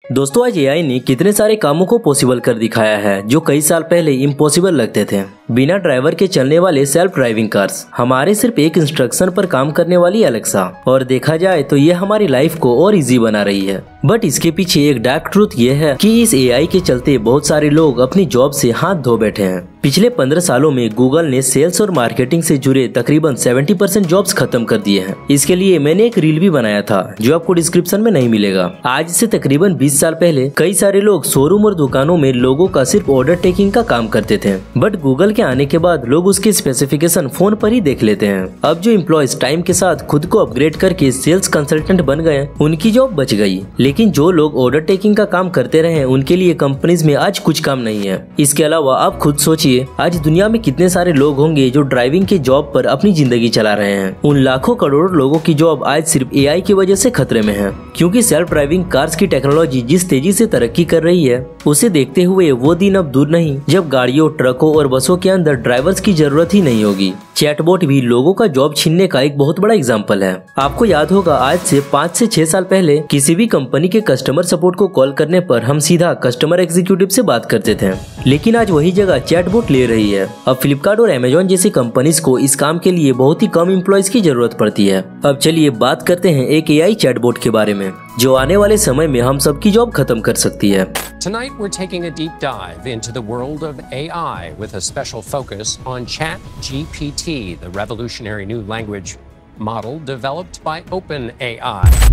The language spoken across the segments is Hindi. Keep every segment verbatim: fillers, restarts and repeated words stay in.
दोस्तों आज एआई ने कितने सारे कामों को पॉसिबल कर दिखाया है जो कई साल पहले इम्पॉसिबल लगते थे। बिना ड्राइवर के चलने वाले सेल्फ ड्राइविंग कार्स, हमारे सिर्फ एक इंस्ट्रक्शन पर काम करने वाली एलेक्सा, और देखा जाए तो ये हमारी लाइफ को और इजी बना रही है। बट इसके पीछे एक डार्क ट्रूथ ये है कि इस एआई के चलते बहुत सारे लोग अपनी जॉब से हाथ धो बैठे हैं। पिछले पंद्रह सालों में गूगल ने सेल्स और मार्केटिंग से जुड़े तकरीबन सत्तर परसेंट जॉब्स खत्म कर दिए हैं। इसके लिए मैंने एक रील भी बनाया था जो आपको डिस्क्रिप्शन में नहीं मिलेगा। आज से तकरीबन बीस साल पहले कई सारे लोग शोरूम और दुकानों में लोगों का सिर्फ ऑर्डर टेकिंग का काम करते थे, बट गूगल के आने के बाद लोग उसके स्पेसिफिकेशन फोन पर ही देख लेते हैं। अब जो एम्प्लॉयज टाइम के साथ खुद को अपग्रेड करके सेल्स कंसल्टेंट बन गए, उनकी जॉब बच गई। लेकिन जो लोग ऑर्डर टेकिंग का काम करते रहे, उनके लिए कंपनीज में आज कुछ काम नहीं है। इसके अलावा आप खुद सोचिए, आज दुनिया में कितने सारे लोग होंगे जो ड्राइविंग के जॉब पर अपनी जिंदगी चला रहे हैं। उन लाखों करोड़ों लोगों की जॉब आज सिर्फ एआई की वजह से खतरे में है, क्योंकि सेल्फ ड्राइविंग कार्स की टेक्नोलॉजी जिस तेजी से तरक्की कर रही है, उसे देखते हुए वो दिन अब दूर नहीं जब गाड़ियों, ट्रकों और बसों के अंदर ड्राइवर्स की जरूरत ही नहीं होगी। चैटबॉट भी लोगों का जॉब छीनने का एक बहुत बड़ा एग्जाम्पल है। आपको याद होगा, आज से पाँच से छह साल पहले किसी भी कंपनी के कस्टमर सपोर्ट को कॉल करने पर हम सीधा कस्टमर एग्जीक्यूटिव से बात करते थे, लेकिन आज वही जगह चैटबॉट ले रही है। अब फ्लिपकार्ट और अमेजोन जैसी कंपनीज को इस काम के लिए बहुत ही कम एम्प्लॉयज की जरूरत पड़ती है। अब चलिए बात करते हैं एक एआई चैटबॉट के बारे में जो आने वाले समय में हम सबकी जॉब खत्म कर सकती है। Tonight we're taking a deep dive into the world of A I with a special focus on ChatGPT, the revolutionary new language model developed by OpenAI।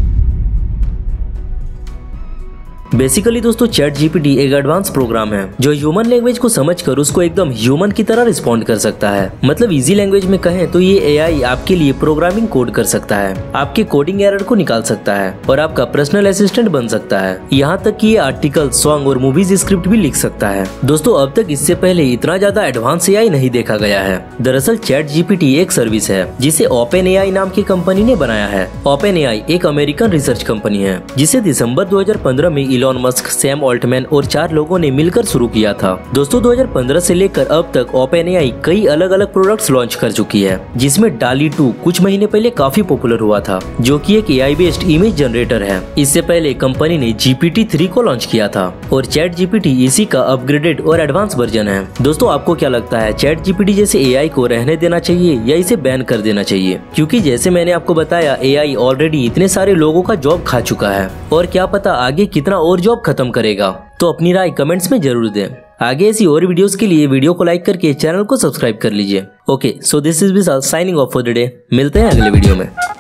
Basically दोस्तों चैट जीपीटी एक एडवांस प्रोग्राम है जो ह्यूमन लैंग्वेज को समझकर उसको एकदम ह्यूमन की तरह रिस्पॉन्ड कर सकता है। मतलब इजी लैंग्वेज में कहें तो ये एआई आपके लिए प्रोग्रामिंग कोड कर सकता है, आपके कोडिंग एरर को निकाल सकता है और आपका पर्सनल असिस्टेंट बन सकता है। यहाँ तक कि ये आर्टिकल, सॉन्ग और मूवीज स्क्रिप्ट भी लिख सकता है। दोस्तों अब तक इससे पहले इतना ज्यादा एडवांस एआई नहीं देखा गया है। दरअसल चैट जीपीटी एक सर्विस है जिसे ओपन एआई नाम की कंपनी ने बनाया है। ओपन एआई एक अमेरिकन रिसर्च कंपनी है जिसे दिसंबर दो हजार पंद्रह में इलॉन मस्क, सैम ऑल्टमैन और चार लोगों ने मिलकर शुरू किया था। दोस्तों दो हजार पंद्रह से लेकर अब तक ओपनएआई कई अलग अलग प्रोडक्ट्स लॉन्च कर चुकी है, जिसमें डाली टू कुछ महीने पहले काफी पॉपुलर हुआ था, जो कि एक एआई बेस्ड इमेज जनरेटर है। इससे पहले कंपनी ने जीपीटी थ्री को लॉन्च किया था और चैट जीपीटी इसी का अपग्रेडेड और एडवांस वर्जन है। दोस्तों आपको क्या लगता है, चैट जीपीटी जैसे एआई को रहने देना चाहिए या इसे बैन कर देना चाहिए? क्योंकि जैसे मैंने आपको बताया, एआई ऑलरेडी इतने सारे लोगों का जॉब खा चुका है और क्या पता आगे कितना और जॉब खत्म करेगा। तो अपनी राय कमेंट्स में जरूर दें। आगे ऐसी और वीडियोस के लिए वीडियो को लाइक करके चैनल को सब्सक्राइब कर लीजिए। Okay, so this is Vishal signing off for the day. मिलते हैं अगले वीडियो में।